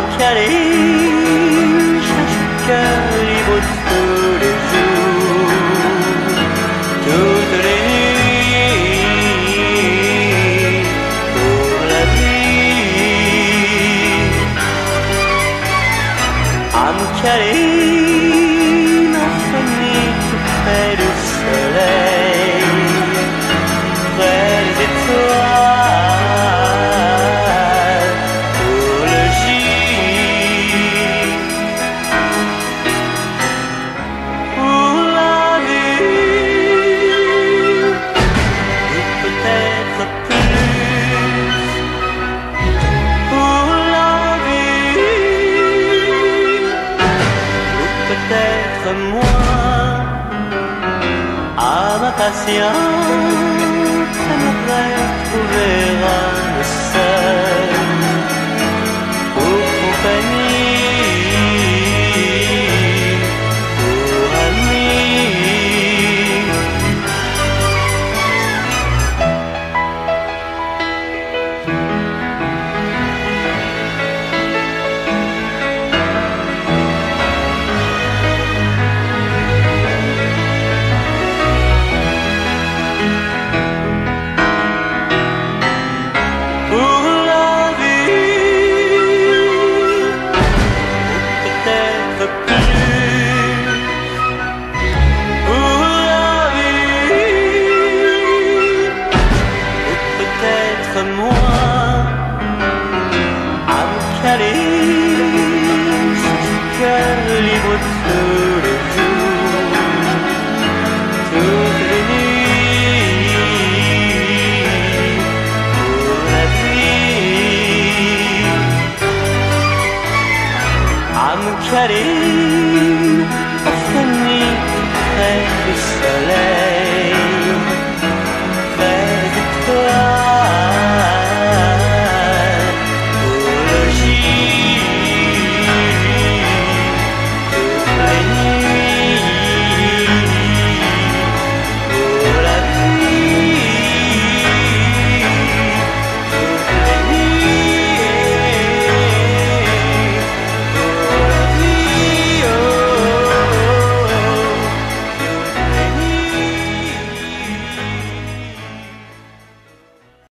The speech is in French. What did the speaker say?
calé, cherche le cœur libre tous les jours, toutes les nuits, pour la vie. Amcaline a fini tout près du soleil, près des étoiles, pour le gîte, pour la vie, ou peut-être plus, pour la vie, ou peut-être moins. À ma patience, j'aimerais trouver un seul pour compagnie, pour ami. Pour la vie, ou peut-être plus, pour la vie, ou peut-être moins. À me caler, cherche le cœur libre tous les jours, toutes les nuits, pour la vie. À me caler,